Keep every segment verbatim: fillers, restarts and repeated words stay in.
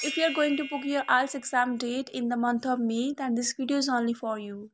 If you are going to book your I E L T S exam date in the month of May, then this video is only for you.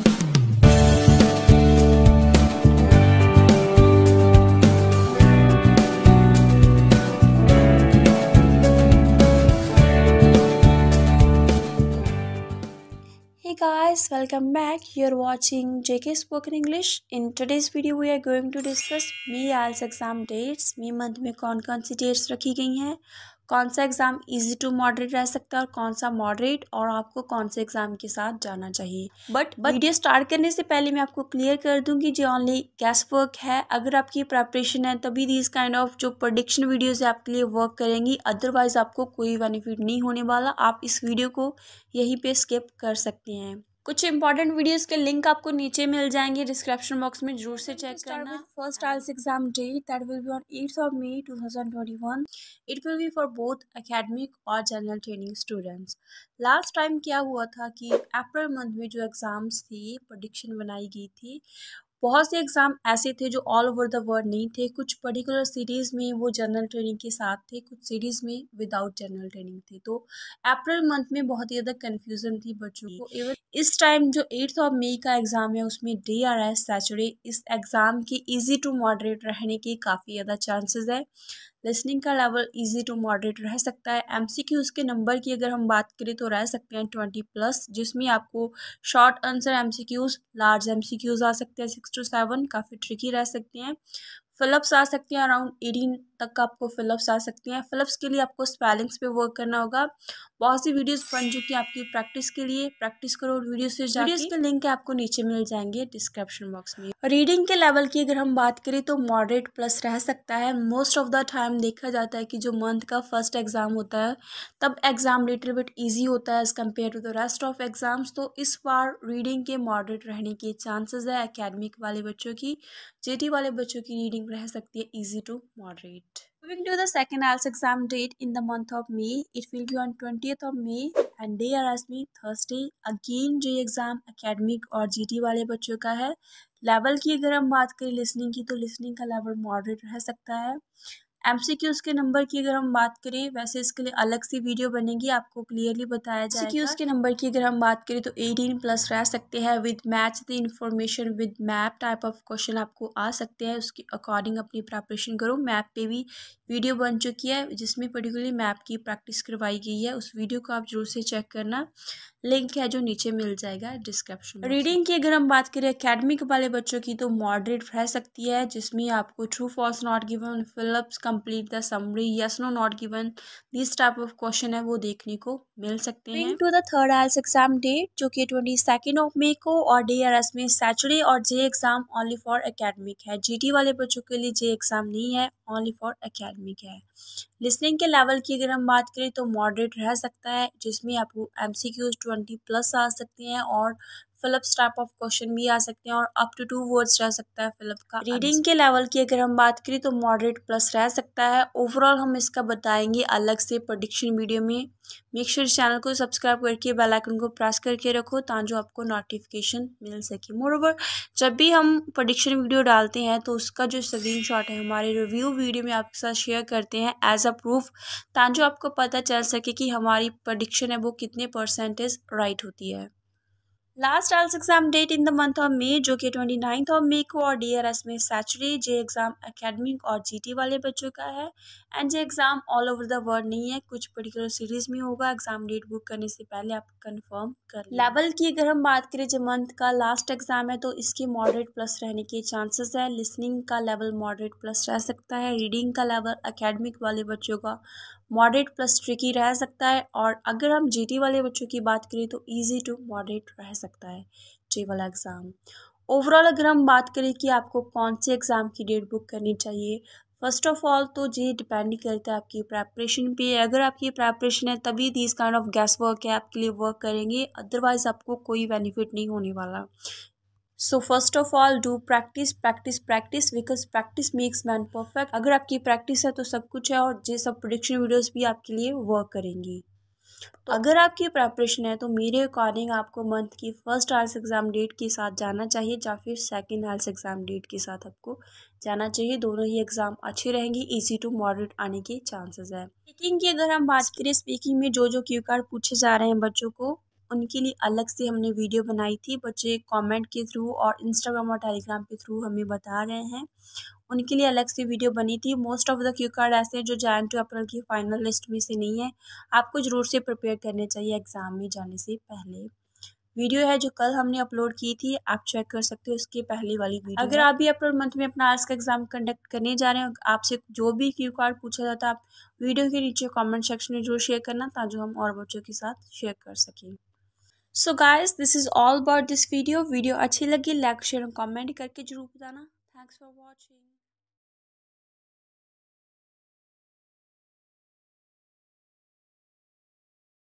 Hey guys, welcome back. You're watching J K Spoken English. In today's video, we are going to discuss May I E L T S exam dates. May month में कौन कौन सी dates रखी गई हैं, कौन सा exam easy to moderate रह सकता है और कौन सा मॉडरेट, और आपको कौन से एग्ज़ाम के साथ जाना चाहिए. बट वीडियो स्टार्ट करने से पहले मैं आपको क्लियर कर दूं कि जो ओनली गैस वर्क है. अगर आपकी प्रेपरेशन है तभी दिस काइंड ऑफ जो प्रेडिक्शन वीडियोज़ आपके लिए वर्क करेंगी, अदरवाइज़ आपको कोई बेनिफिट नहीं होने वाला. आप इस वीडियो को यहीं पे स्किप कर सकते हैं. कुछ इंपॉर्टेंट वीडियोस के लिंक आपको नीचे मिल जाएंगे डिस्क्रिप्शन बॉक्स में, जरूर से चेक करना. First I E L T S exam date that will be on eighth of May two thousand twenty one. It will be for both academic और general training students. Last time क्या हुआ था कि April month में जो exams थी, prediction बनाई गई थी, बहुत से एग्ज़ाम ऐसे थे जो ऑल ओवर द वर्ल्ड नहीं थे. कुछ पर्टिकुलर सिटीज़ में वो जनरल ट्रेनिंग के साथ थे, कुछ सिटीज़ में विदाउट जनरल ट्रेनिंग थे. तो अप्रैल मंथ में बहुत ही ज़्यादा कन्फ्यूज़न थी बच्चों को. इवन इस टाइम जो एट्थ ऑफ मई का एग्ज़ाम है उसमें डे आ रहा है सैटरडे. इस एग्ज़ाम के इजी टू मॉडरेट रहने के काफ़ी ज़्यादा चांसेस है. लिसनिंग का लेवल इजी टू मॉडरेट रह सकता है. एमसीक्यूज़ के नंबर की अगर हम बात करें तो रह सकते हैं ट्वेंटी प्लस, जिसमें आपको short answer MCQs, large MCQs आ सकते हैं सिक्स टू सेवन, काफ़ी ट्रिकी रह सकते हैं. फिलअप्स आ सकते हैं अराउंड एटीन तक आपको फिलअप्स आ सकते हैं. फिलअप्स के लिए आपको स्पेलिंग्स पे वर्क करना होगा. बहुत सी वीडियोस बन चुकी हैं आपकी प्रैक्टिस के लिए, प्रैक्टिस करो वीडियो से जाके. वीडियोस के लिंक आपको नीचे मिल जाएंगे डिस्क्रिप्शन बॉक्स में. रीडिंग के लेवल की अगर हम बात करें तो मॉडरेट प्लस रह सकता है. मोस्ट ऑफ द टाइम देखा जाता है कि जो मंथ का फर्स्ट एग्ज़ाम होता है तब एग्ज़ाम लिटिल बिट ईजी होता है as compare to the rest of exams. तो इस बार रीडिंग के मॉडरेट रहने के चांसेस है. एकेडमिक वाले बच्चों की, जेटी वाले बच्चों की रीडिंग रह सकती है easy to moderate. Moving to the second I E L T S exam date in the month of May, it will be on twentieth of May and day are as me Thursday. Again ये exam academic और GT वाले बच्चों का है. Level की अगर हम बात करें लिसनिंग की, तो लिसनिंग का लेवल मॉडरेट रह सकता है. एमसीक्यूज़ के नंबर की अगर हम बात करें, वैसे इसके लिए अलग सी वीडियो बनेगी, आपको क्लियरली बताया जाएगा. एमसीक्यूज़ के नंबर की अगर हम बात करें तो एटीन प्लस रह सकते हैं. With match the information with map type of question आपको आ सकते हैं. उसके अकॉर्डिंग अपनी प्रिपरेशन करो. मैप पे भी वीडियो बन चुकी है जिसमें पर्टिकुलरली मैप की प्रैक्टिस करवाई गई है. उस वीडियो को आप जरूर से चेक करना, लिंक है जो नीचे मिल जाएगा डिस्क्रिप्शन. रीडिंग की अगर हम बात करें एकेडमिक वाले बच्चों की, तो मॉडरेट रह सकती है, जिसमें आपको true false not given, fill ups complete the summary, yes no not given, this type of question है वो देखने को मिल सकते हैं. To the third I E L T S exam date जो कि ट्वेंटी सेकेंड ऑफ मे को, और डे आर एस में सैटरडे, और जे एग्जाम ओनली फॉर एकेडमिक है. जीटी वाले बच्चों के लिए जे एग्जाम नहीं है, ओनली फॉर एकेडमिक है. लिसनिंग के लेवल की अगर हम बात करें तो मॉडरेट रह सकता है, जिसमें आपको एमसीक्यूज ट्वेंटी प्लस आ सकते हैं और फिलअप्स टाइप ऑफ क्वेश्चन भी आ सकते हैं, और अप टू टू वर्ड्स रह सकता है फिलअप का. रीडिंग के लेवल की अगर हम बात करें तो मॉडरेट प्लस रह सकता है. ओवरऑल हम इसका बताएंगे अलग से प्रेडिक्शन वीडियो में. मेक श्योर चैनल को सब्सक्राइब करके बेल आइकन को प्रेस करके रखो ताकि आपको नोटिफिकेशन मिल सके. मोरओवर जब भी हम प्रेडिक्शन वीडियो डालते हैं तो उसका जो स्क्रीनशॉट है हमारे रिव्यू वीडियो में आपके साथ शेयर करते हैं एज अ प्रूफ, ताकि आपको पता चल सके कि हमारी प्रेडिक्शन है वो कितने परसेंटेज राइट होती है. Last I E L T S exam date in the month of May जो कि ट्वेंटी नाइन्थ ऑफ मे को, और डी आर एस में सैटरडे. जे एग्ज़ाम एकेडमिक और जीटी वाले बच्चों का है. एंड जे exam all over the world नहीं है, कुछ पर्टिकुलर सीरीज में होगा. एग्जाम डेट बुक करने से पहले आप कंफर्म कर लें. लेवल की अगर हम बात करें, जो मंथ का लास्ट एग्जाम है तो इसकी मॉडरेट प्लस रहने के चांसेस है. लिसनिंग का लेवल मॉडरेट प्लस रह सकता है. रीडिंग का लेवल एकेडमिक वाले बच्चों का मॉडरेट प्लस ट्रिकी रह सकता है. और अगर हम जीटी वाले बच्चों की बात करें तो इजी टू मॉडरेट रह सकता है जी वाला एग्ज़ाम. ओवरऑल अगर हम बात करें कि आपको कौन से एग्ज़ाम की डेट बुक करनी चाहिए, फर्स्ट ऑफ ऑल तो जी डिपेंड करता है आपकी प्रेपरेशन पे. अगर आपकी प्रेपरेशन है तभी this kind of guess work है आपके लिए वर्क करेंगे, अदरवाइज़ आपको कोई बेनिफिट नहीं होने वाला. So first of all do practice practice practice because practice makes man perfect. अगर आपकी प्रैक्टिस है तो सब कुछ है, और ये सब प्रेडिक्शन वीडियोस भी आपके लिए वर्क करेंगी. तो अगर आपकी प्रिपरेशन है तो मेरे अकॉर्डिंग आपको मंथ की फर्स्ट आइल्स एग्ज़ाम डेट के साथ जाना चाहिए या फिर सेकंड आइल्स एग्ज़ाम डेट के साथ आपको जाना चाहिए। दोनों ही एग्ज़ाम अच्छे रहेंगे, इजी टू मॉडरेट आने के चांसेस है। स्पीकिंग की अगर हम बात करें, स्पीकिंग में जो जो क्यू कार्ड पूछे जा रहे हैं बच्चों को, उनके लिए अलग से हमने वीडियो बनाई थी। बच्चे कमेंट के थ्रू और इंस्टाग्राम और टेलीग्राम के थ्रू हमें बता रहे हैं, उनके लिए अलग से वीडियो बनी थी। Most of the cue card ऐसे हैं जो जैन टू अप्रैल की फाइनल लिस्ट में से नहीं है, आपको ज़रूर से प्रिपेयर करने चाहिए एग्ज़ाम में जाने से पहले। वीडियो है जो कल हमने अपलोड की थी, आप चेक कर सकते हो, उसकी पहली वाली वीडियो। अगर आप भी अप्रैल मंथ में अपना आइल्स का एग्ज़ाम कंडक्ट करने जा रहे हैं, आपसे जो भी क्यू कार्ड पूछा जाता है आप वीडियो के नीचे कमेंट सेक्शन में जरूर शेयर करना, ताकि हम और बच्चों के साथ शेयर कर सकें। So guys, this is all about this video. Video अच्छी लगी लाइक शेयर और कमेंट करके जरूर बताना। Thanks for watching.